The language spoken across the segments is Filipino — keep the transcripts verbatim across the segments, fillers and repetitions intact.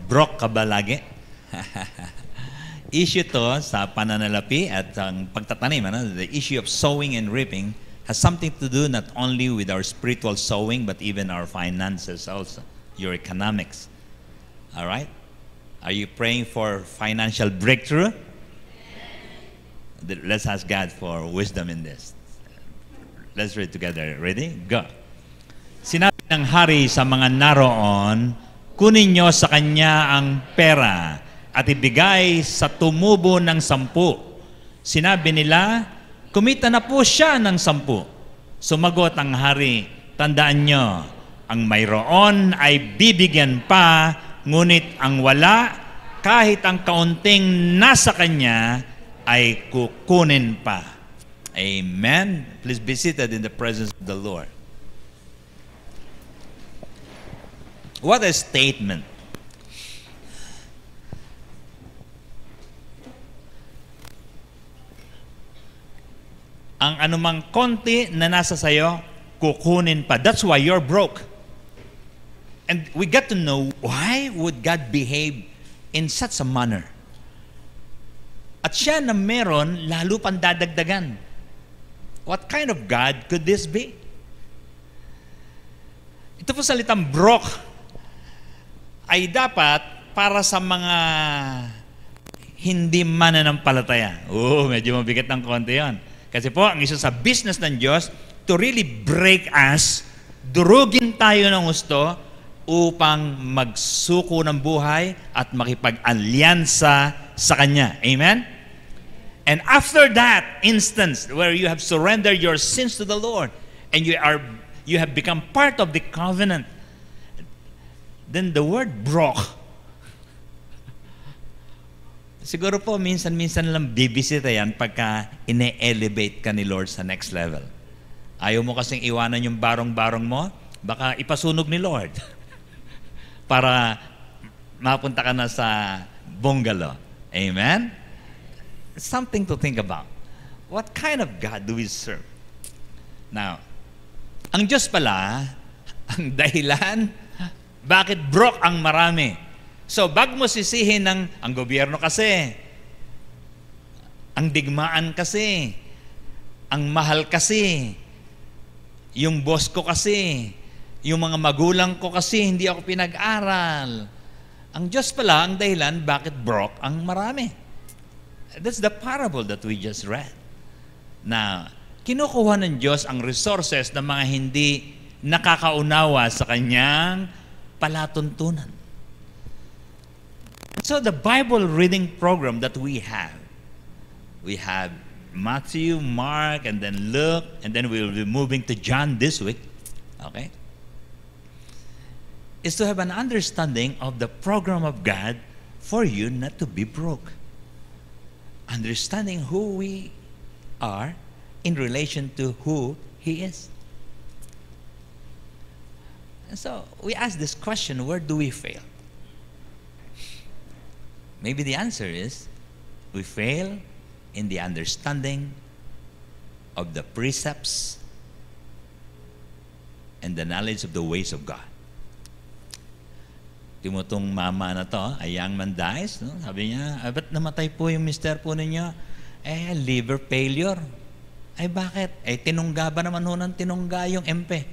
Broke ka ba lagi? Issue to sa pananalapi at ang pagtatanim. Ano? The issue of sowing and reaping has something to do not only with our spiritual sowing but even our finances also, your economics. All right? Are you praying for financial breakthrough? Let's ask God for wisdom in this. Let's read together. Ready? Go. Sinabi ng hari sa mga naroon, kunin nyo sa kanya ang pera at ibigay sa tumubo ng sampu. Sinabi nila, kumita na po siya ng sampu. Sumagot ang hari, tandaan nyo, ang mayroon ay bibigyan pa, ngunit ang wala, kahit ang kaunting nasa kanya, ay kukunin pa. Amen. Please be seated in the presence of the Lord. What a statement. Ang anumang konti na nasa sayo, kukunin pa. That's why you're broke. And we got to know, why would God behave in such a manner? At siya na meron, lalo pang dadagdagan. What kind of God could this be? Ito po salitang broke ay dapat para sa mga hindi mananampalataya. Oh, medyo mabigat ng konti yan. Kasi po, ang isa sa business ng Diyos, to really break us, durugin tayo ng gusto upang magsuko ng buhay at makipag-alyansa sa Kanya. Amen? And after that instance where you have surrendered your sins to the Lord and you are you have become part of the covenant, then the word broke. Siguro po, minsan-minsan lang bibisita yan pagka ine-elevate ka ni Lord sa next level. Ayaw mo kasing iwanan yung barong-barong mo, baka ipasunog ni Lord para mapunta ka na sa bungalow. Amen? Something to think about. What kind of God do we serve? Now, ang Diyos pala, ang dahilan, bakit broke ang marami? So, bago mo sisihin ng, ang gobyerno kasi, ang digmaan kasi, ang mahal kasi, yung boss ko kasi, yung mga magulang ko kasi, hindi ako pinag-aral. Ang Diyos pala, ang dahilan, bakit broke ang marami? That's the parable that we just read. Na, kinukuha ng Diyos ang resources ng mga hindi nakakaunawa sa kanyang palatuntunan. So the Bible reading program that we have, we have Matthew, Mark, and then Luke, and then we will be moving to John this week, okay? Is to have an understanding of the program of God for you not to be broke. Understanding who we are in relation to who He is. And so we ask this question, where do we fail? Maybe the answer is, we fail in the understanding of the precepts and the knowledge of the ways of God. Timotong mama na to, a young man dies, no? Sabi niya, ah, ba't namatay po yung mister po ninyo? Eh, liver failure. Ay, bakit? Eh, tinungga ba naman ho ng tinungga yung M P?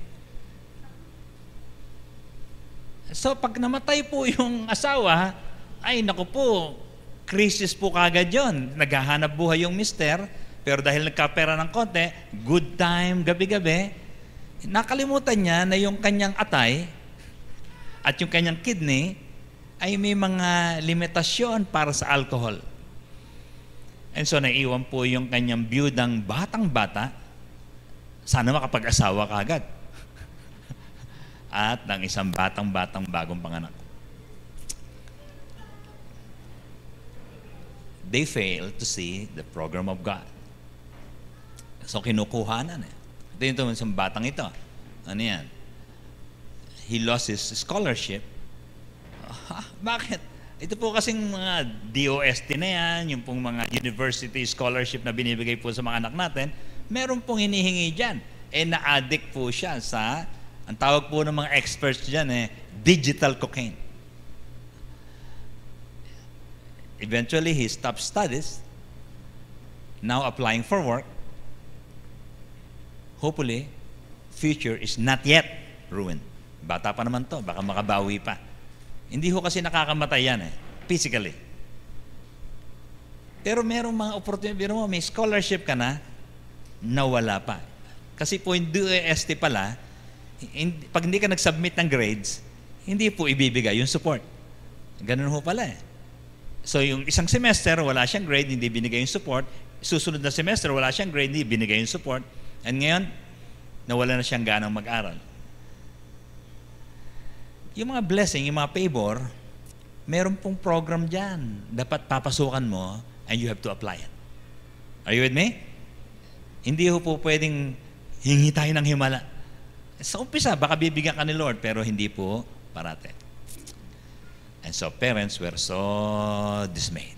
So, pag namatay po yung asawa, ay, naku po, crisis po kagad yun. Naghahanap buhay yung mister, pero dahil nagkapera ng konti, good time, gabi-gabi, nakalimutan niya na yung kanyang atay at yung kanyang kidney ay may mga limitasyon para sa alcohol. And so, naiwan po yung kanyang biyudang batang-bata, sana makapag-asawa kagad. At ng isang batang-batang bagong panganak. They fail to see the program of God. So, kinukuhanan eh. Ito yung isang batang ito. Ano yan? He lost his scholarship. Ah, bakit? Ito po kasing mga D O S T na yan, yung pong mga university scholarship na binibigay po sa mga anak natin, meron pong hinihingi dyan. Eh, na-addict po siya sa, ang tawag po ng mga experts dyan eh, digital cocaine. Eventually, he stopped studies. Now applying for work. Hopefully, future is not yet ruined. Bata pa naman to, baka makabawi pa. Hindi ho kasi nakakamatay yan eh, physically. Pero merong mga opportunity, pero mo, may scholarship ka na, nawala pa. Kasi po yung D O S T pala, hindi, pag hindi ka nag-submit ng grades, hindi po ibibigay yung support. Ganun ho pala eh. So yung isang semester, wala siyang grade, hindi binigay yung support. Susunod na semester, wala siyang grade, hindi binigay yung support. And ngayon, nawala na siyang ganang mag-aral. Yung mga blessing, yung mga favor, meron pong program dyan. Dapat papasukan mo and you have to apply it. Are you with me? Hindi ho po pwedeng hingi tayo ng himala. Sa umpisa, baka bibigyan ka ni Lord, pero hindi po parate. And so parents were so dismayed.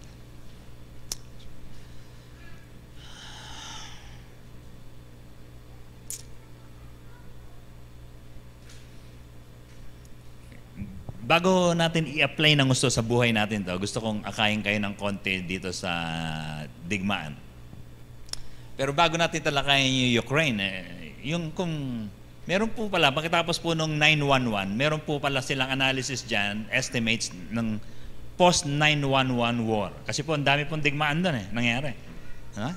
Bago natin i-apply ng gusto sa buhay natin to, gusto kong akayin kayo ng konti dito sa digmaan. Pero bago natin talakayin yung Ukraine, eh, yung kung meron po pala, pagkatapos po nung nine one one, meron po pala silang analysis dyan, estimates ng post nine one one war. Kasi po, ang dami pong digmaan doon eh, nangyari. Ha?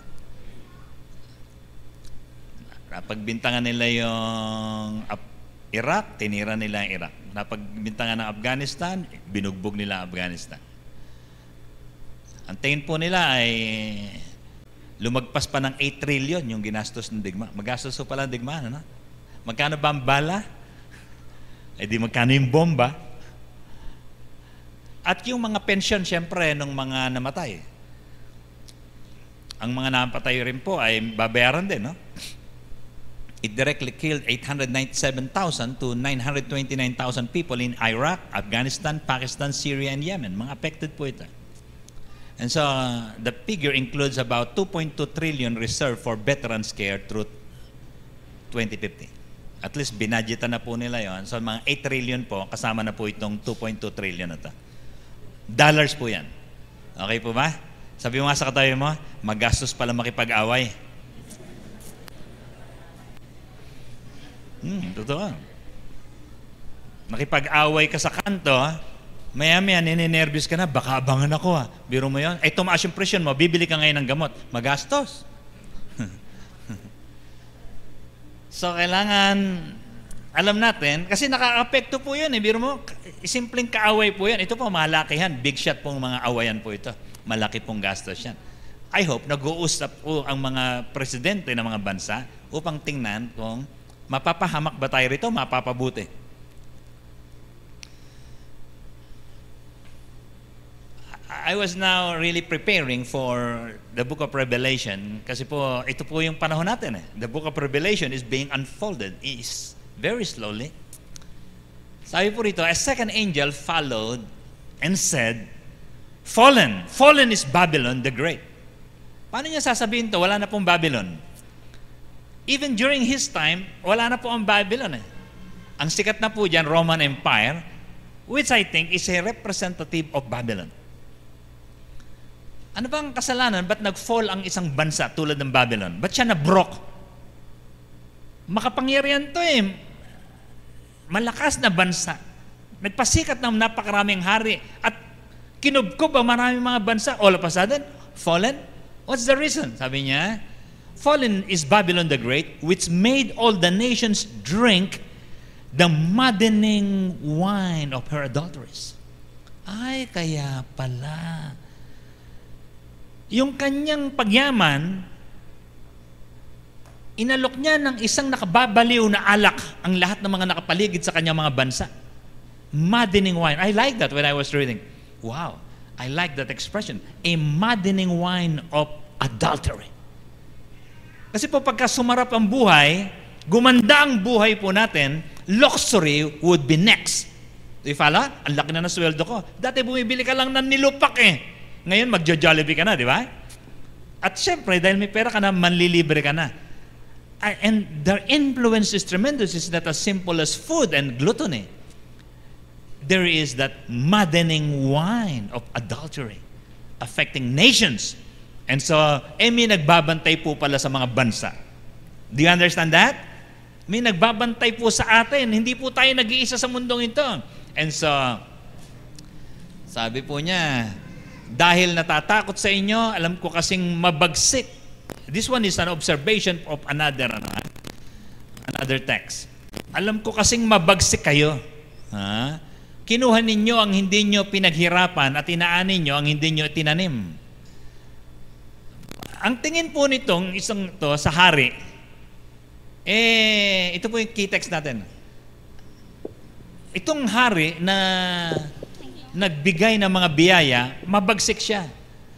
Napagbintangan nila yung Iraq, tinira nila ang Iraq. Napagbintangan ng Afghanistan, binugbog nila ang Afghanistan. Ang tingin po nila ay lumagpas pa ng eight trillion yung ginastos ng digma. Magastos po pala ng digma, ano? Magkano ba ang bala? Eh di magkano yung bomba? At yung mga pension, siyempre, ng mga namatay. Ang mga namatay rin po ay babayaran din, no? It directly killed eight hundred ninety-seven thousand to nine hundred twenty-nine thousand people in Iraq, Afghanistan, Pakistan, Syria, and Yemen. Mga affected po ito. And so, uh, the figure includes about two point two trillion reserved for veterans care through twenty fifty. At least, binadgetan na po nila yon. So, mga eight trillion po, kasama na po itong two point two trillion na ito. Dollars po yan. Okay po ba? Sabi mo nga sa katabi mo, magastos pala makipag-away. Hmm, totoo. Nakipag-away ka sa kanto, maya-maya, nininervous ka na, baka abangan ako ha. Biro mo yun. Ay, tumaas yung presyon mo, bibili ka ngayon ng gamot. Magastos. So, kailangan, alam natin, kasi naka-apekto po yun eh. Biro mo, simpleng kaaway po yan. Ito po, malakihan. Big shot pong mga awayan po ito. Malaki pong gastos yan. I hope, nag-uusap po ang mga presidente ng mga bansa upang tingnan kung mapapahamak ba tayo rito, mapapabuti. I was now really preparing for the book of Revelation kasi po, ito po yung panahon natin eh. The book of Revelation is being unfolded is very slowly. Sabi po rito, a second angel followed and said, Fallen! Fallen is Babylon the Great. Paano niya sasabihin to? Wala na pong Babylon. Even during his time, wala na po ang Babylon eh. Ang sikat na po dyan, Roman Empire, which I think is a representative of Babylon. Ano bang kasalanan? Ba't nag-fall ang isang bansa tulad ng Babylon? Ba't siya na-broke? Makapangyarihan to eh. Malakas na bansa. Nagpasikat ng napakaraming hari at kinubkob ang maraming mga bansa. All of a sudden, fallen? What's the reason? Sabi niya, Fallen is Babylon the Great, which made all the nations drink the maddening wine of her adulteries. Ay, kaya pala. Yung kanyang pagyaman, inalok niya ng isang nakababaliw na alak ang lahat ng mga nakapaligid sa kanyang mga bansa. Maddening wine. I like that when I was reading. Wow, I like that expression. A maddening wine of adultery. Kasi po pagka sumarap ang buhay, gumanda ang buhay po natin, luxury would be next. Do you follow? Ang laki na ng sweldo ko. Dati bumibili ka lang ng nilupak eh. Ngayon magjo-Jollibee ka na, di ba? At syempre, dahil may pera ka na, manlilibre ka na. And their influence is tremendous. It's not as simple as food and gluttony. There is that maddening wine of adultery. affecting nations. And so, eh, may nagbabantay po pala sa mga bansa. Do you understand that? May nagbabantay po sa atin. Hindi po tayo nag-iisa sa mundong ito. And so, sabi po niya, dahil natatakot sa inyo, alam ko kasing mabagsik. This one is an observation of another, ano, another text. Alam ko kasing mabagsik kayo. Ha? Kinuha ninyo ang hindi nyo pinaghirapan at inaanin nyo ang hindi nyo tinanim. Ang tingin po nitong isang to sa hari, eh, ito po yung key text natin. Itong hari na nagbigay ng mga biyaya, mabagsik siya.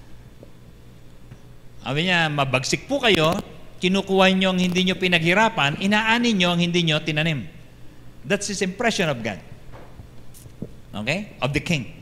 Sabi niya, mabagsik po kayo, kinukuha nyo ang hindi nyo pinaghirapan, inaanin nyo ang hindi nyo tinanim. That's his impression of God. Okay? Of the king.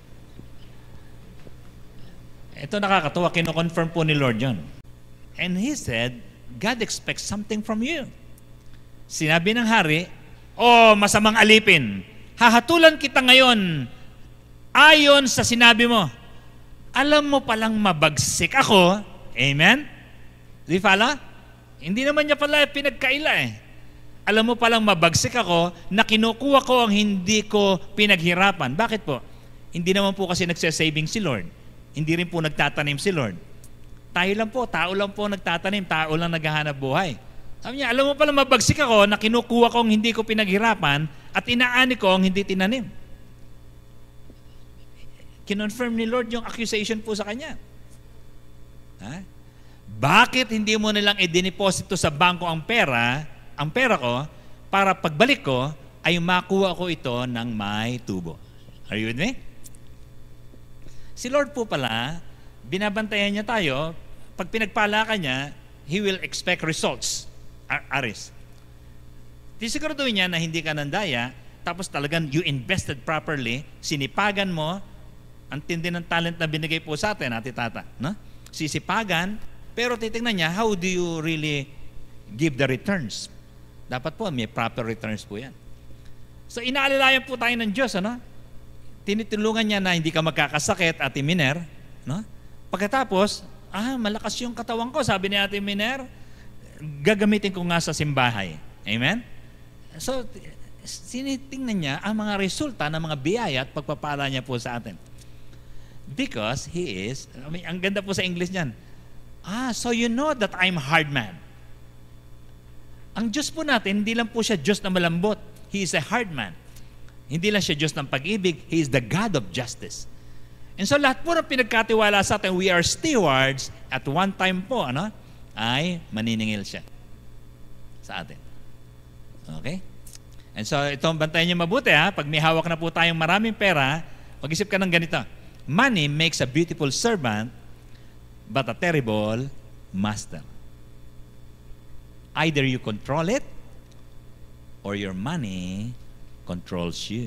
Ito nakakatawa, kino-confirm po ni Lord John. And he said, God expects something from you. Sinabi ng hari, oh, masamang alipin, hahatulan kita ngayon ayon sa sinabi mo. Alam mo palang mabagsik ako. Amen? Do you follow? Hindi naman niya pala pinagkaila eh. Alam mo palang mabagsik ako na kinukuha ko ang hindi ko pinaghirapan. Bakit po? Hindi naman po kasi nagsasaving si Lord. Hindi rin po nagtatanim si Lord. Tayo lang po, tao lang po nagtatanim, tao lang naghahanap buhay. Sabi niya, alam mo palang mabagsik ako na kinukuha ko ang hindi ko pinaghirapan at inaani ko ang hindi tinanim. Kinonfirm ni Lord yung accusation po sa kanya. Ha? Bakit hindi mo nilang i-deposito sa bangko ang pera, ang pera ko, para pagbalik ko, ay makuha ko ito ng may tubo? Are you with me? Si Lord po pala, binabantayan niya tayo, pag pinagpala ka niya, He will expect results. Ar aris. Tisiguraduhin niya na hindi ka nandaya, tapos talagang you invested properly, sinipagan mo, ang tindi ng talent na binigay po sa atin, Ate Tata. No? Sisipagan, pero titingnan niya, how do you really give the returns? Dapat po, may proper returns po yan. So, inaalalayan po tayo ng Diyos, ano? Tinitulungan niya na hindi ka magkakasakit, Ate Miner. No? Pagkatapos, ah, malakas yung katawan ko, sabi ni Ate Miner, gagamitin ko nga sa simbahay. Amen? So, sinitingnan niya ang mga resulta ng mga biyaya at pagpapala niya po sa atin. Because He is, I mean, ang ganda po sa English niyan, ah, so you know that I'm hard man. Ang Diyos po natin, hindi lang po siya Diyos na malambot. He is a hard man. Hindi lang siya Diyos ng pag-ibig. He is the God of justice. And so lahat po ng pinagkatiwala sa atin, we are stewards, at one time po, ano, ay maniningil siya sa atin. Okay? And so itong bantayan niyo mabuti, ha? Pag may hawak na po tayong maraming pera, mag-isip ka ng ganito. Money makes a beautiful servant, but a terrible master. Either you control it, or your money controls you.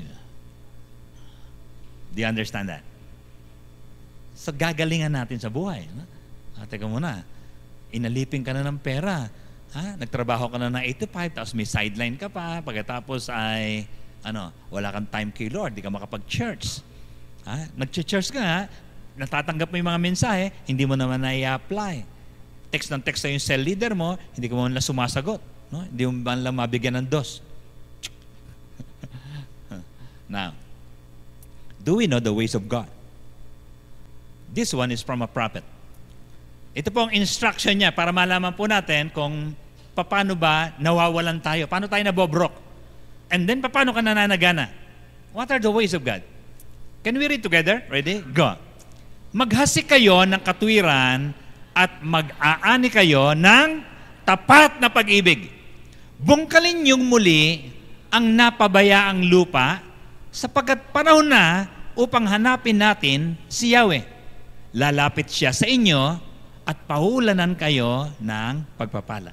Do you understand that? So gagalingan natin sa buhay. No? Ah, teka muna, inalipin ka na ng pera. Ha? Nagtrabaho ka na ng eight to five, tapos may sideline ka pa. Pagkatapos ay, ano, wala kang time kay Lord, di ka makapag-church. Ha? Nag-church ka nga, natatanggap mo yung mga mensahe, hindi mo naman na-i-apply. Text ng text sa yung cell leader mo, hindi ka mo lang sumasagot. No? Hindi mo man lang mabigyan ng dos. Now, do we know the ways of God? This one is from a prophet. Ito po ang instruction niya para malaman po natin kung paano ba nawawalan tayo. Paano tayo nabobrok? And then, paano ka nananagana? What are the ways of God? Can we read together? Ready? Go. Maghasik kayo ng katwiran at mag-aani kayo ng tapat na pag-ibig. Bungkalin niyong muli ang napabayaang lupa sapagkat panahon na upang hanapin natin si Yahweh. Lalapit siya sa inyo at pahulanan kayo ng pagpapala.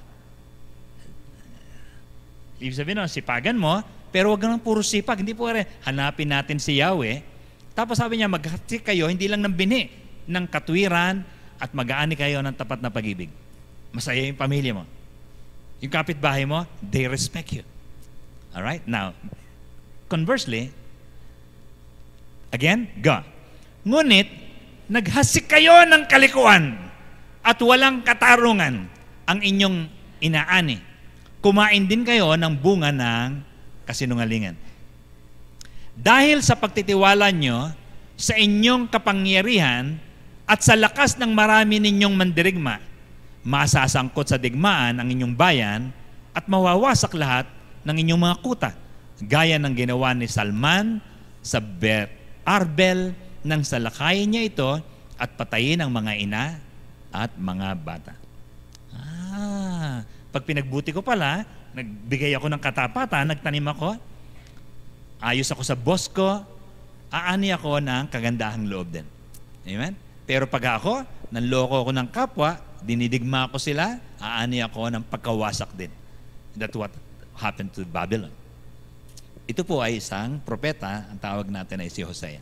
Ibig sabihin, no, sipagan mo, pero wag nang puro sipag. Hindi po rin, hanapin natin si Yahweh. Tapos sabi niya, maghasik kayo, hindi lang ng bini, ng katwiran, at mag-aani kayo ng tapat na pag-ibig. Masaya yung pamilya mo. Yung kapitbahay mo, they respect you. Alright? Now, conversely, again, go. Ngunit, naghasik kayo ng kalikuan at walang katarungan ang inyong inaani. Kumain din kayo ng bunga ng kasinungalingan. Dahil sa pagtitiwala nyo sa inyong kapangyarihan at sa lakas ng marami ninyong mandirigma, masasangkot sa digmaan ang inyong bayan at mawawasak lahat ng inyong mga kuta, gaya ng ginawa ni Salman sa Ber Arbel nang salakayin niya ito at patayin ang mga ina at mga bata. Ah, pag pinagbuti ko pala, nagbigay ako ng katapatan, nagtanim ako, ayos ako sa boss ko, aani ako ng kagandahang loob din. Amen? Pero pag ako, nanloko ako ng kapwa, dinidigma ko sila, aani ako ng pagkawasak din. That's what happened to Babylon. Ito po ay isang propeta, ang tawag natin ay si Hosea.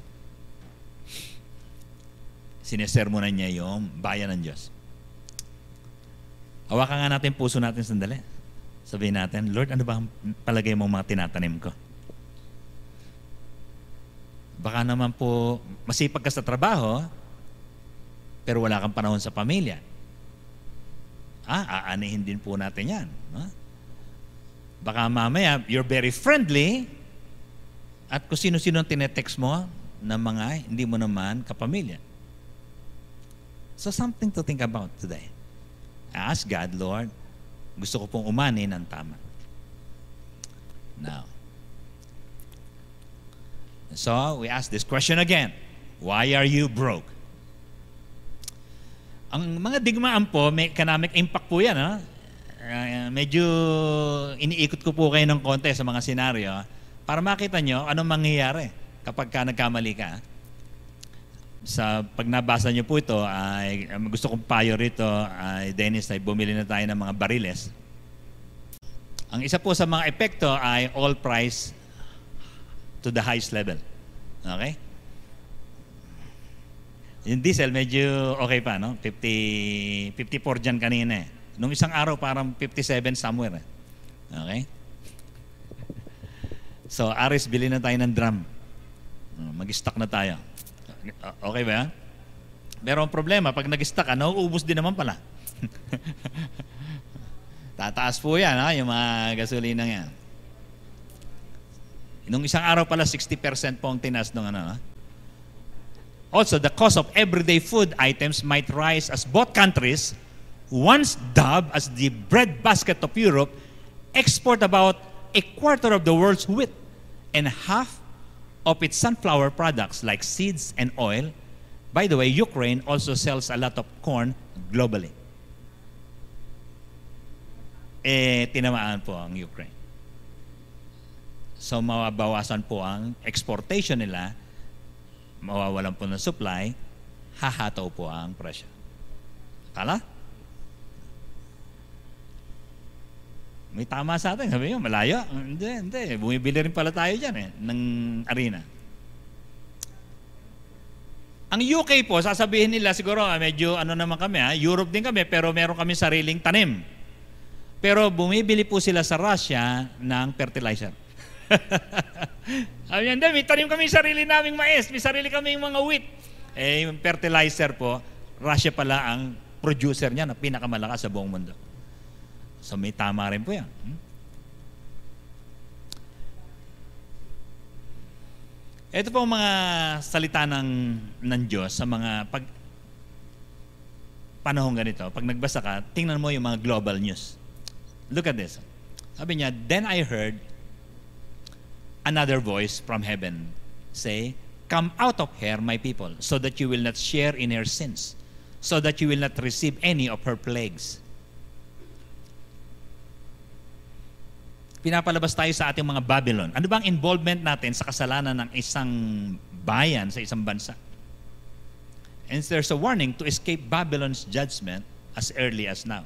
Sinesermonan niya yung bayan ng Diyos. Hawakan nga natin puso natin sandali. Sabihin natin, Lord, ano ba ang palagay mong mga tinatanim ko? Baka naman po masipag ka sa trabaho, pero wala kang panahon sa pamilya. Ah, aanihin din po natin yan. Huh? Baka mamaya, you're very friendly, at kung sino-sino ang tinetext mo na mga hindi mo naman kapamilya. So something to think about today. Ask God, Lord, gusto ko pong umani ng tama. Now, so we ask this question again. Why are you broke? Ang mga digmaan po, may economic impact po yan. Ha? Uh, medyo iniikot ko po kayo ng konti sa mga senaryo para makita nyo anong mangyayari kapag ka nagkamali ka. Sa pag nabasa nyo po ito, ay gusto kong payo rito, ay Dennis, ay bumili na tayo ng mga bariles. Ang isa po sa mga epekto ay oil price to the highest level. Okay? Yung diesel medyo okay pa, no? fifty, fifty-four dyan kanina eh. Nung isang araw parang fifty-seven somewhere eh. Okay? So, Aris, bili na tayo ng drum. Mag-stock na tayo. Okay ba? Pero ang problema, pag nag-stock ka, nauubos din naman pala. Tataas po yan, ha? Yung mga gasolina yan. Nung isang araw pala, sixty percent po ang tinas ng ano, ha? Also, the cost of everyday food items might rise as both countries, once dubbed as the breadbasket of Europe, export about a quarter of the world's wheat and half of its sunflower products like seeds and oil. By the way, Ukraine also sells a lot of corn globally. Eh, tinamaan po ang Ukraine. So, mabawasan po ang exportation nila, mawawalan po ng supply, hahataw po ang presyo. Kala? May tama sa atin. Sabi nyo, malayo. Hindi, hindi. Bumibili rin pala tayo dyan eh, ng arena. Ang U K po, sasabihin nila siguro, medyo ano naman kami, ha? Europe din kami, pero meron kami sariling tanim. Pero bumibili po sila sa Russia ng fertilizer. Sabi niya, may tanim kami sarili naming mais, may sarili kaming mga wheat. Eh, yung fertilizer po, Russia pala ang producer niya na pinakamalakas sa buong mundo. So may tama rin po yan. Hmm? Ito po mga salita ng, ng Diyos sa mga pag panahong ganito. Pag nagbasa ka, tingnan mo yung mga global news. Look at this. Sabi niya, then I heard another voice from heaven say, come out of her, my people, so that you will not share in her sins, so that you will not receive any of her plagues. Pinapalabas tayo sa ating mga Babylon. Ano bang involvement natin sa kasalanan ng isang bayan, sa isang bansa? And there's a warning to escape Babylon's judgment as early as now.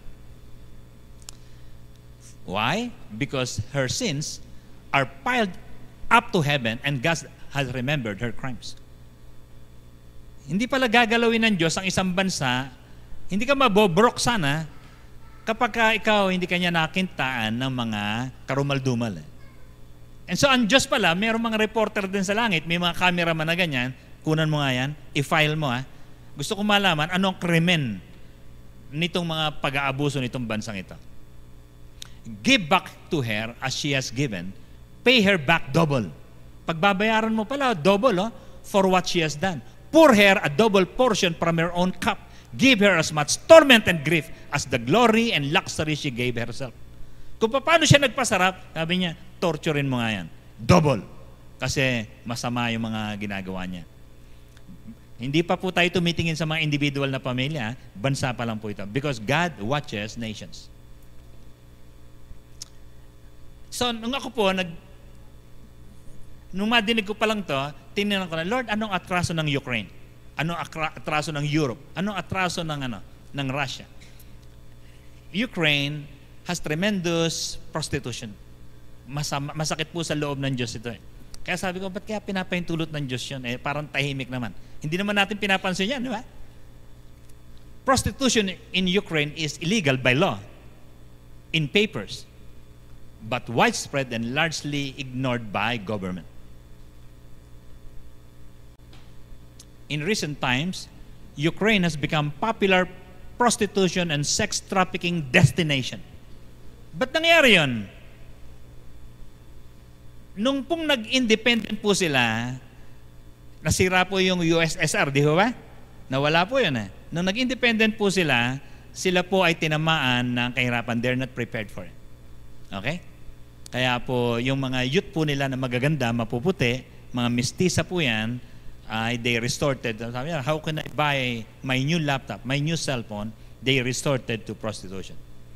Why? Because her sins are piled up to heaven and God has remembered her crimes. Hindi pala gagalawin ng Diyos ang isang bansa, hindi ka mabobrok sana kapag ka ikaw hindi kanya nakintaan ng mga karumaldumal. Eh. And so ang Diyos pala, mayroong mga reporter din sa langit, may mga cameraman na ganyan, kunan mo nga yan, i-file mo ha, gusto ko malaman anong krimen nitong mga pag-aabuso nitong bansang ito. Give back to her as she has given. Pay her back double. Pagbabayaran mo pala, double oh, for what she has done. Pour her a double portion from her own cup. Give her as much torment and grief as the glory and luxury she gave herself. Kung paano siya nagpasarap, sabi niya, torturein mo nga yan. Double. Kasi masama yung mga ginagawa niya. Hindi pa po tayo tumitingin sa mga individual na pamilya, bansa pa lang po ito. Because God watches nations. So, nung ako po, nag, nung madinig ko pa lang to, tinignan ko na, Lord, anong atraso ng Ukraine? Anong atraso ng Europe? Anong atraso ng, ano, ng Russia? Ukraine has tremendous prostitution. Masama, masakit po sa loob ng Diyos ito eh. Kaya sabi ko, ba't kaya pinapahintulot ng Diyos yun? Eh, parang tahimik naman. Hindi naman natin pinapansin yan, di ba? Prostitution in Ukraine is illegal by law, in papers, but widespread and largely ignored by government. In recent times, Ukraine has become popular prostitution and sex trafficking destination. Ba't nangyari yun? Nung pong nag-independent po sila, nasira po yung U S S R, di ba? Nawala po yun eh. Nung nag-independent po sila, sila po ay tinamaan ng kahirapan. They're not prepared for it. Okay? Kaya po, yung mga youth po nila na magaganda, mapuputi, mga mistisa po yan, ay they resorted. Sabi niya, how can I buy my new laptop, my new cellphone? They resorted to prostitution.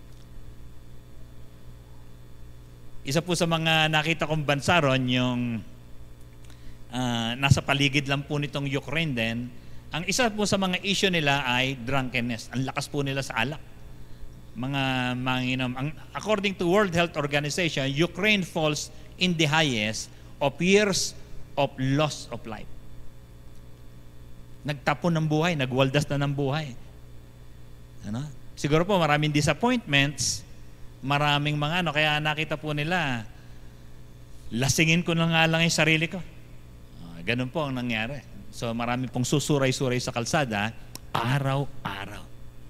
Isa po sa mga nakita kong bansa ron, yung uh, nasa paligid lang po nitong Ukraine din, ang isa po sa mga issue nila ay drunkenness. Ang lakas po nila sa alak. Mga manginom. Ang, according to World Health Organization, Ukraine falls in the highest of years of loss of life. Nagtapon ng buhay, nagwaldas na ng buhay. Ano? Siguro po maraming disappointments, maraming mga ano, kaya nakita po nila, lasingin ko na nga lang yung sarili ko. Uh, ganun po ang nangyari. So marami pong susuray-suray sa kalsada, araw-araw.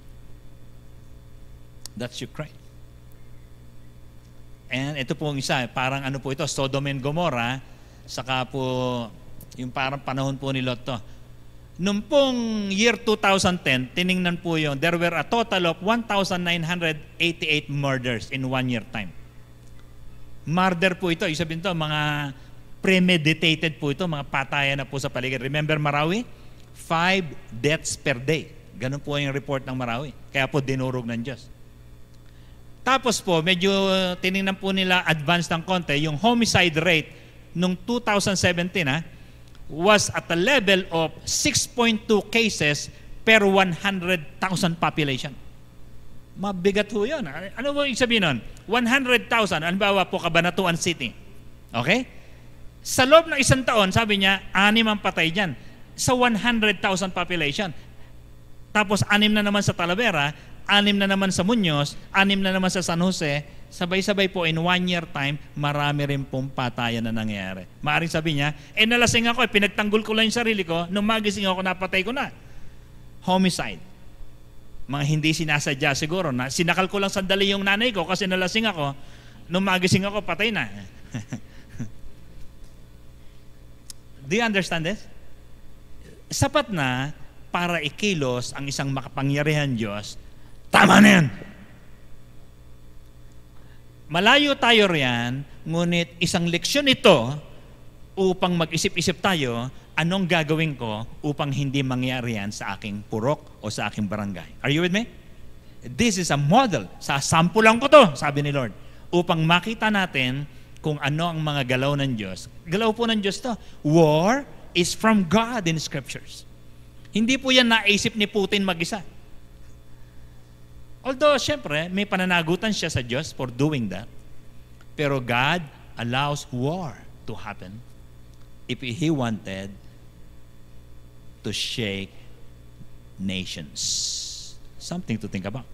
That's Ukraine. And ito po ang isa, parang ano po ito, Sodom and Gomorrah, saka po yung parang panahon po ni Lot to. Noong pong year two thousand ten, tiningnan po yung, there were a total of one thousand nine hundred eighty-eight murders in one year time. Murder po ito, isabihin to, mga premeditated po ito, mga patayan na po sa paligid. Remember Marawi? Five deaths per day. Ganun po yung report ng Marawi. Kaya po dinurog ng Diyos. Tapos po, medyo tiningnan po nila advanced ng konti, yung homicide rate noong two thousand seventeen, ha, was at a level of six point two cases per one hundred thousand population. Mabigat po yun. Ano mo yung sabihin nun? one hundred thousand, alimbawa po Cabanatuan City. Okay? Sa loob ng isang taon, sabi niya, anim ang patay dyan. Sa one hundred thousand population. Tapos anim na naman sa Talavera, anim na naman sa Muñoz, anim na naman sa San Jose. Sabay-sabay po, in one year time, marami rin pong patayan na nangyayari. Maaring sabi niya, eh nalasing ako, eh, pinagtanggol ko lang yung sarili ko, nung magising ako, napatay ko na. Homicide. Mga hindi sinasadya siguro. Na, sinakal ko lang sandali yung nanay ko kasi nalasing ako, nung magising ako, patay na. Do you understand this? Sapat na para ikilos ang isang makapangyarihan Diyos, tama na yan! Malayo tayo riyan, ngunit isang leksyon ito upang mag-isip-isip tayo, anong gagawin ko upang hindi mangyari yan sa aking purok o sa aking barangay. Are you with me? This is a model. Sasampulan ko to, sabi ni Lord, upang makita natin kung ano ang mga galaw ng Diyos. Galaw po ng Diyos to. War is from God in Scriptures. Hindi po yan naisip ni Putin mag-isa. Although, syempre, may pananagutan siya sa Diyos for doing that. Pero God allows war to happen if He wanted to shake nations. Something to think about.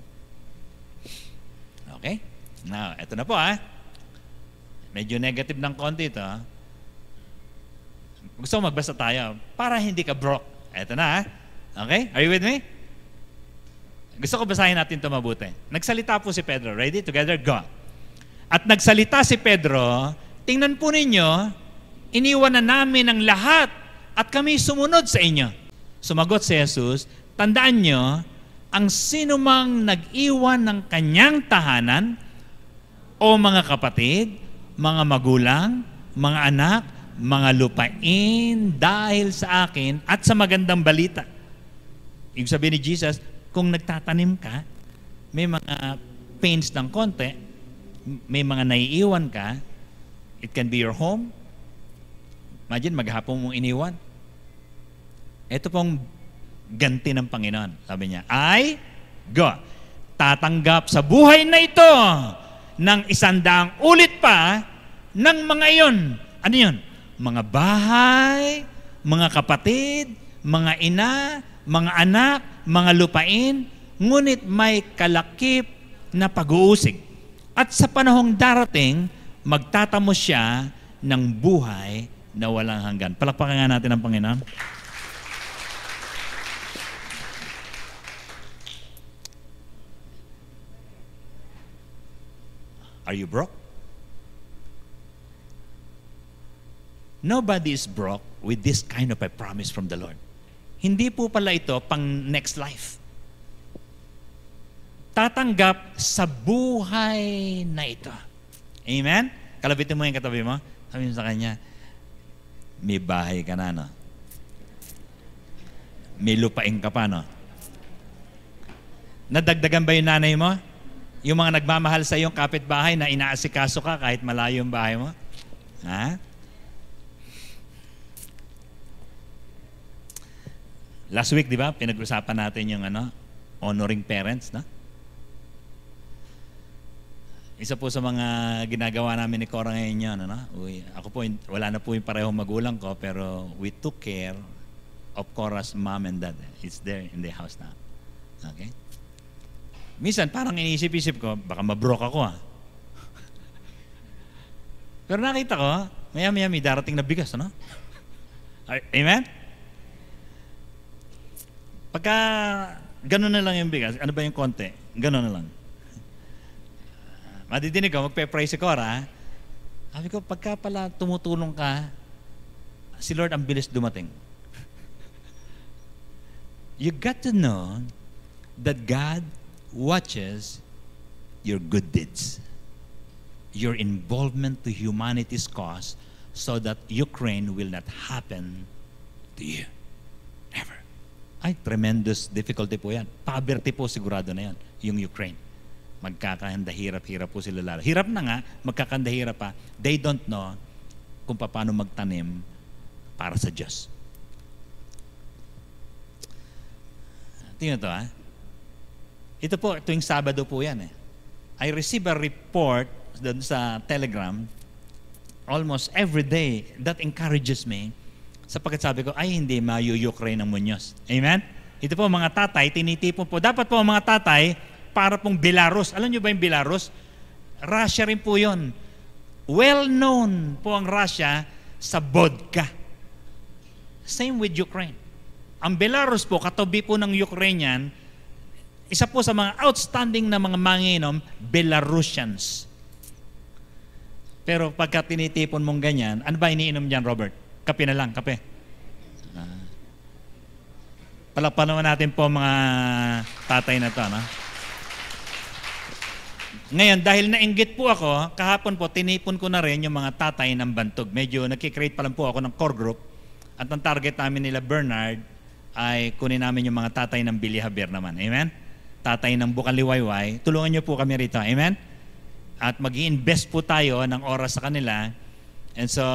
Okay? Now, eto na po ha. Medyo negative ng konti ito ha. Gusto mo magbasa tayo para hindi ka broke. Eto na ha. Okay? Are you with me? Gusto ko basahin natin ito mabuti. Nagsalita po si Pedro. Ready? Together, go. At nagsalita si Pedro, tingnan po ninyo, iniwan na namin ang lahat at kami sumunod sa inyo. Sumagot si Jesus, tandaan nyo, ang sinumang nag-iwan ng kanyang tahanan o mga kapatid, mga magulang, mga anak, mga lupain dahil sa akin at sa magandang balita. Ibig sabihin ni Jesus, kung nagtatanim ka, may mga pains ng konti, may mga naiiwan ka, it can be your home. Imagine, maghapon mong iniwan. Ito pong ganti ng Panginoon. Sabi niya, I, go, tatanggap sa buhay na ito ng isandaang ulit pa ng mga iyon. Ano yun? Mga bahay, mga kapatid, mga ina, mga anak, mga lupain, ngunit may kalakip na pag-uusig. At sa panahong darating, magtatamo siya ng buhay na walang hanggan. Palakpakan nga natin ang Panginoon. Are you broke? Nobody is broke with this kind of a promise from the Lord. Hindi po pala ito pang next life. Tatanggap sa buhay na ito. Amen? Kalabitin mo yung katabi mo. Sabi mo sa kanya, may bahay ka na, no? May lupain ka pa, no? Nadagdagan ba yung nanay mo? Yung mga nagmamahal sa iyong kapitbahay na inaasikaso ka kahit malayo yung bahay mo? Ha? Last week, di ba, pinag-usapan natin yung ano, honoring parents, no? Isa po sa mga ginagawa namin ni Cora ngayon yun, ano? Uy, ako po, wala na po yung parehong magulang ko, pero we took care of Cora's mom and dad. It's there in the house now. Okay? Minsan, parang iniisip-isip ko, baka mabroke ako, ha? Pero nakita ko, maya-maya may darating na bigas, ano? Amen? Pagka gano'n na lang yung bigas, ano ba yung konti? Gano'n na lang. Madidinig ko, magpe-pray si Cora. Sabi ko, pagka pala tumutulong ka, si Lord ang bilis dumating. You got to know that God watches your good deeds, your involvement to humanity's cause, so that Ukraine will not happen to you. Never. Ay, tremendous difficulty po yan. Poverty po sigurado na yan, yung Ukraine. Magkakahanda, hirap-hirap po sila lalo. Hirap na nga, magkakahanda, hirap pa. They don't know kung paano magtanim para sa Diyos. Tingnan ito, ha? Ito po, tuwing Sabado po yan, eh. I receive a report doon sa Telegram almost every day that encourages me sapagkat sabi ko, ay hindi mayu-Ukraine ng Muñoz. Amen? Ito po mga tatay, tinitipon po. Dapat po mga tatay, para pong Belarus. Alam nyo ba yung Belarus? Russia rin po yun. Well-known po ang Russia sa vodka. Same with Ukraine. Ang Belarus po, katabi po ng Ukrainian, isa po sa mga outstanding na mga manginom, Belarusians. Pero pagka tinitipon mong ganyan, ano ba iniinom dyan, Robert? Kape na lang, kape. Ah. Palakpakan naman natin po mga tatay na to, no? Ngayon, dahil nainggit po ako, kahapon po, tinipon ko na rin yung mga tatay ng Bantog. Medyo nakikreate pa lang po ako ng core group. At ang target namin nila, Bernard, ay kunin namin yung mga tatay ng Billy Javier naman. Amen? Tatay ng Bukaliwayway. Tulungan niyo po kami rito. Amen? At mag-i-invest po tayo ng oras sa kanila. And so,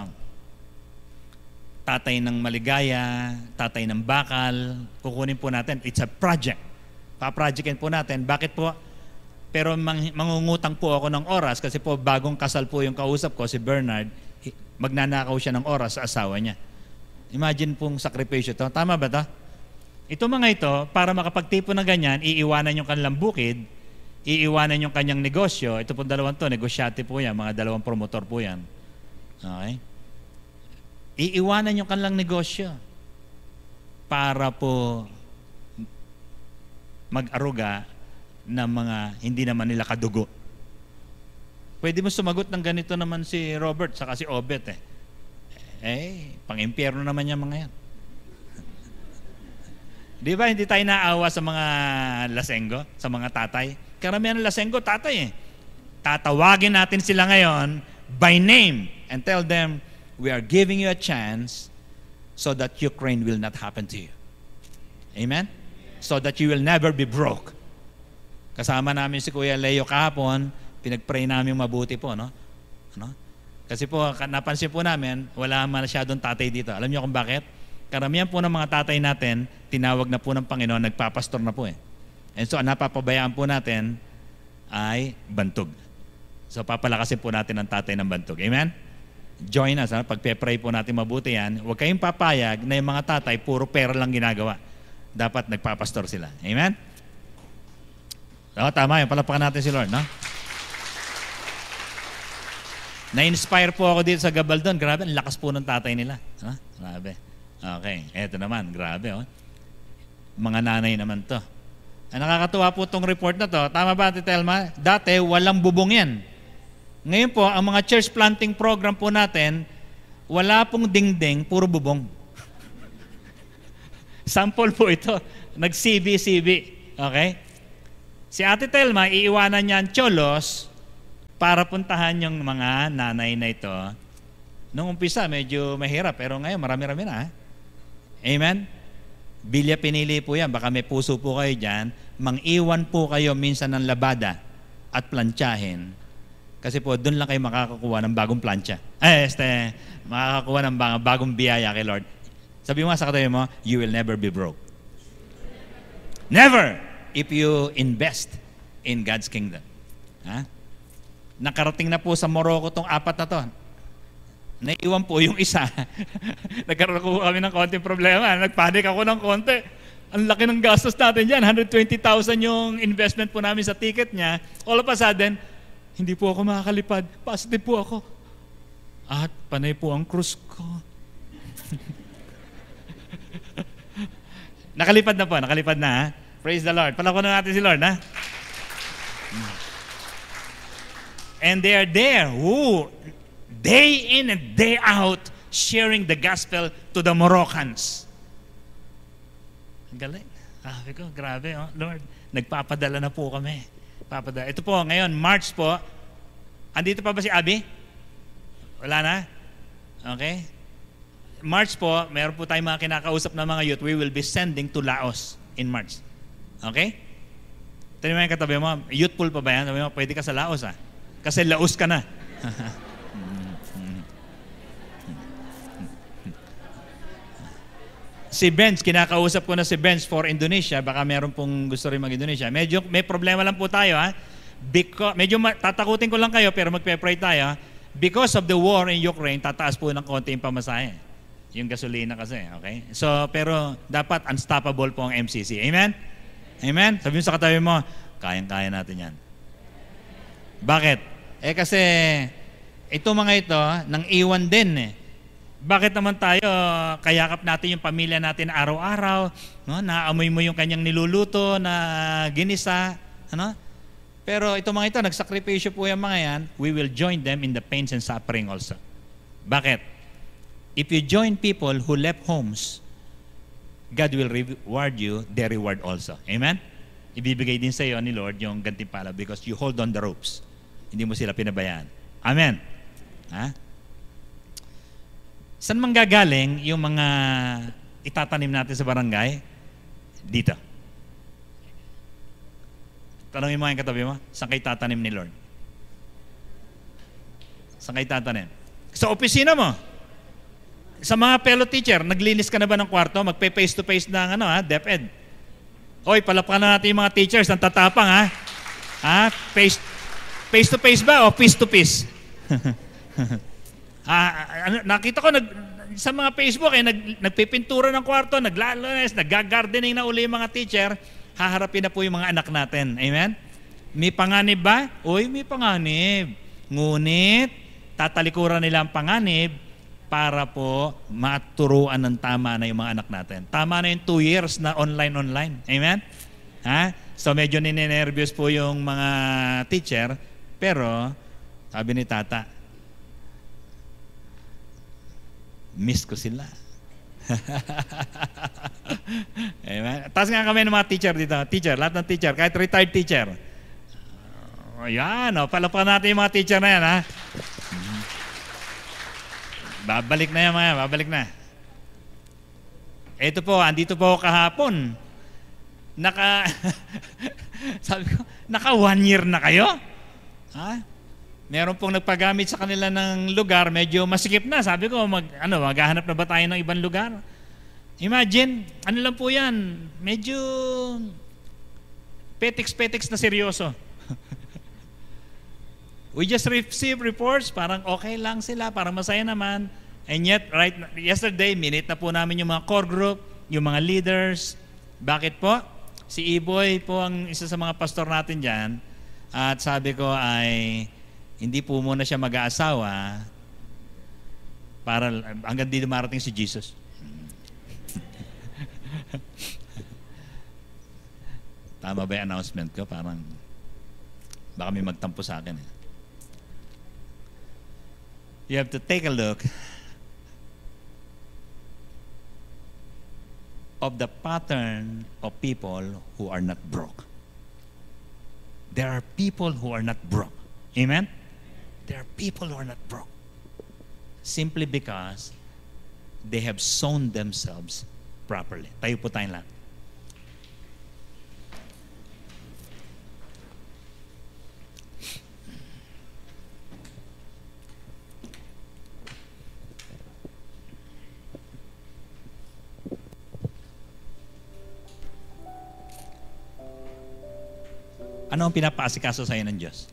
tatay ng Maligaya, tatay ng Bakal, kukunin po natin. It's a project. Pa-projectin po natin. Bakit po? Pero mang, mangungutang po ako ng oras kasi po bagong kasal po yung kausap ko, si Bernard, magnanakaw siya ng oras sa asawa niya. Imagine pong sakripisyo ito. Tama ba ito? Ito mga ito, para makapagtipo na ganyan, iiwanan yung kanilang bukid, iiwanan yung kanyang negosyo. Ito po dalawang to, negosyante po yan, mga dalawang promotor po yan. Okay? Iiwanan yung kanilang negosyo para po mag-aruga ng mga hindi naman nila kadugo. Pwede mo sumagot ng ganito naman si Robert saka si Obet eh. Eh, pang-impyerno naman yung mga yan. Di ba hindi tayo naawa sa mga lasenggo, sa mga tatay? Karamihan ng lasenggo, tatay eh. Tatawagin natin sila ngayon by name and tell them, we are giving you a chance so that Ukraine will not happen to you. Amen? So that you will never be broke. Kasama namin si Kuya Leo kahapon, pinag-pray namin mabuti po, no? Ano? Kasi po, napansin po namin, wala masyadong tatay dito. Alam niyo kung bakit? Karamihan po ng mga tatay natin, tinawag na po ng Panginoon, nagpapastor na po eh. And so, ang napapabayaan po natin ay bantog. So, papalakasin po natin ang tatay ng bantog. Amen? Join us. Ha? Pagpe-pray po natin mabuti yan, huwag kayong papayag na yung mga tatay, puro pera lang ginagawa. Dapat nagpapastor sila. Amen? So, tama yun. Palapakan natin si Lord, no? Na-inspire po ako dito sa Gabaldon. Grabe, ang lakas po ng tatay nila. Ha? Grabe. Okay, eto naman, grabe oh. Mga nanay naman to. Ang nakakatuwa po itong report na to. Tama ba, Ate Telma? Dati, walang bubong yan. Ngayon po, ang mga church planting program po natin, wala pong dingding, puro bubong. Sample po ito. Nag-C B C B. Okay? Si Ate Telma, iiwanan niya ang cholos para puntahan yung mga nanay na ito. Noong umpisa, medyo mahirap. Pero ngayon, marami-rami na. Ha? Amen? Bilya pinili po yan. Baka may puso po kayo dyan. Mang-iwan po kayo minsan ng labada at plantsahin. Kasi po, doon lang kayo makakakuha ng bagong plancha. Eh, este, makakakuha ng bagong biyaya kay Lord. Sabi mo nga sa katabi mo, you will never be broke. Never! If you invest in God's kingdom. Ha? Nakarating na po sa Morocco tong apat na to. Naiwan po yung isa. Nagkaroon po kami ng konting problema. Nagpanik ako ng konti. Ang laki ng gastos natin dyan. one hundred twenty thousand yung investment po namin sa ticket niya. All of a sudden, hindi po ako makakalipad. Positive po ako. At panay po ang cruise ko. Nakalipad na po. Nakalipad na. Ha? Praise the Lord. Palakuan na natin si Lord. Ha? And they are there. Who? Day in and day out, sharing the gospel to the Moroccans. Ang galing. Sabi ko, grabe, oh, Lord. Nagpapadala na po kami. Papadala. Ito po, ngayon, March po. Andito pa ba si Abby? Wala na? Okay. March po, meron po tayong mga kinakausap na mga youth. We will be sending to Laos in March. Okay? Ito naman yung katabi mo. Youth pool pa ba yan? Sabi mo, pwede ka sa Laos, ah. Kasi Laos ka na. Si Benz, kinakausap ko na si Benz for Indonesia. Baka meron pong gusto rin mag-Indonesia. Medyo may problema lang po tayo, ha? Because, medyo tatakutin ko lang kayo, pero magpe-pray tayo. Because of the war in Ukraine, tataas po ng konti yung pamasahe. Yung gasolina kasi, okay? So, pero dapat unstoppable po ang M C C. Amen? Amen? Sabi mo sa katabi mo, kayang-kaya natin yan. Bakit? Eh kasi, ito mga ito, nang iwan din eh. Bakit naman tayo, kayakap natin yung pamilya natin araw-araw, no? Naamoy mo yung kanyang niluluto na ginisa, ano? Pero ito mga ito, nagsakripisyo po yung mga yan, we will join them in the pains and suffering also. Bakit? If you join people who left homes, God will reward you their reward also. Amen? Ibibigay din sa iyo ni Lord yung gantimpala because you hold on the ropes. Hindi mo sila pinabayaan. Amen? Ha? Saan manggagaling yung mga itatanim natin sa barangay? Dito. Tanongin mo yung katabi mo, saan kayo tatanim ni Lord? Saan kayo tatanim? Sa opisina mo. Sa mga fellow teacher, naglinis ka na ba ng kwarto? Magpe-face to face ng ano, ha? DepEd. Oy, palapakan na natin yung mga teachers, ang tatapang, ha? Ha? Face, face to face ba o piece to piece? Ah, ano, nakita ko nag, sa mga Facebook eh, nag, nagpipintura ng kwarto, naglalanes, nag-gardening na uli yung mga teacher, haharapin na po yung mga anak natin. Amen? May panganib ba? Uy, may panganib. Ngunit, tatalikuran nila ang panganib para po maturuan ng tama na yung mga anak natin. Tama na yung two years na online-online. Amen? Ha? So medyo ninenervyos po yung mga teacher, pero sabi ni Tata, miss ko sila. Amen. Taas nga kami ng mga teacher dito. Teacher, lahat ng teacher, kahit retired teacher. O yan, o, palapakan natin yung mga teacher na yan, ha? Babalik na yan, mga, babalik na. Ito po, andito po ako kahapon. Naka, sabi ko, naka one year na kayo? Ha? Meron pong nagpagamit sa kanila ng lugar, medyo masikip na. Sabi ko, mag, ano, maghahanap na ba tayo ng ibang lugar? Imagine, ano lang po yan, medyo petiks-petiks na seryoso. We just receive reports, parang okay lang sila, parang masaya naman. And yet, right, yesterday, minute na po namin yung mga core group, yung mga leaders. Bakit po? Si Iboy po ang isa sa mga pastor natin dyan. At sabi ko ay, hindi po muna siya mag-aasawa para hanggang di dumarating si Jesus. Tama ba yung announcement ko? Parang baka may magtampo sa akin. Eh. You have to take a look of the pattern of people who are not broke. There are people who are not broke. Amen? There are people who are not broke. Simply because they have sown themselves properly. Tayo po tayong lahat. Ano ang pinapaasikaso sa'yo ng Diyos?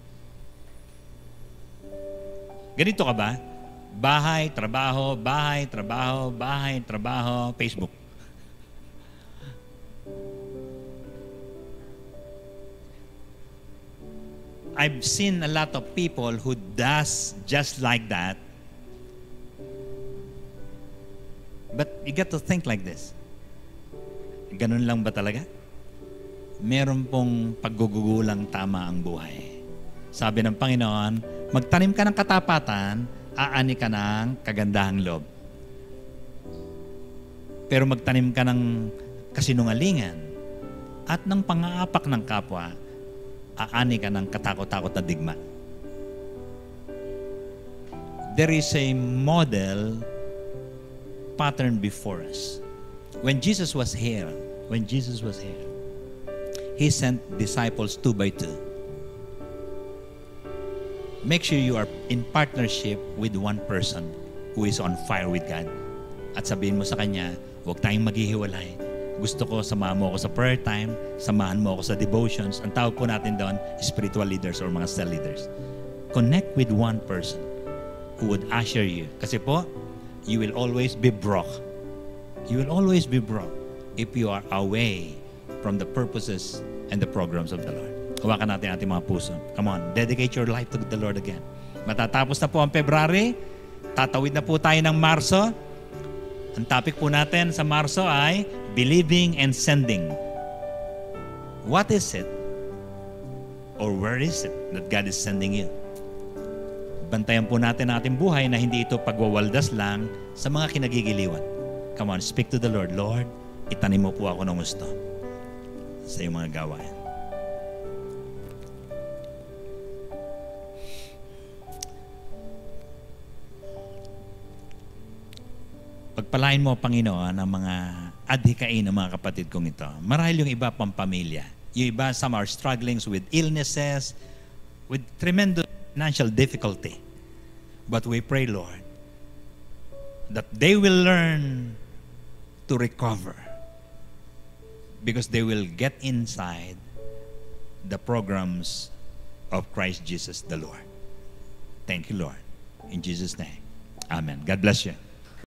Ganito ka ba? Bahay, trabaho, bahay, trabaho, bahay, trabaho, Facebook. I've seen a lot of people who does just like that. But you got to think like this. Ganun lang ba talaga? Meron pong paggugulang tama ang buhay. Sabi ng Panginoon, magtanim ka ng katapatan, aani ka ng kagandahang loob. Pero magtanim ka ng kasinungalingan at ng pang-aapak ng kapwa, aani ka ng katakot-takot na digma. There is a model pattern before us. When Jesus was here, when Jesus was here, He sent disciples two by two. Make sure you are in partnership with one person who is on fire with God. At sabihin mo sa kanya, huwag tayong maghihiwalay. Gusto ko, samahan mo ako sa prayer time, samahan mo ako sa devotions. Ang tawag po natin doon, spiritual leaders or mga cell leaders. Connect with one person who would usher you. Kasi po, you will always be broke. You will always be broke if you are away from the purposes and the programs of the Lord. Hawakan natin ating mga puso. Come on, dedicate your life to the Lord again. Matatapos na po ang February, tatawid na po tayo ng Marso. Ang topic po natin sa Marso ay believing and sending. What is it or where is it that God is sending you? Bantayan po natin ating buhay na hindi ito pagwawaldas lang sa mga kinagigiliwan. Come on, speak to the Lord. Lord, itanim mo po ako ng gusto sa iyong mga gawain. Pagpalain mo, Panginoon, ang mga adhikain ng mga kapatid kong ito. Marahil yung iba pang pamilya. Yung iba, some are struggling with illnesses, with tremendous financial difficulty. But we pray, Lord, that they will learn to recover because they will get inside the programs of Christ Jesus the Lord. Thank you, Lord. In Jesus' name. Amen. God bless you.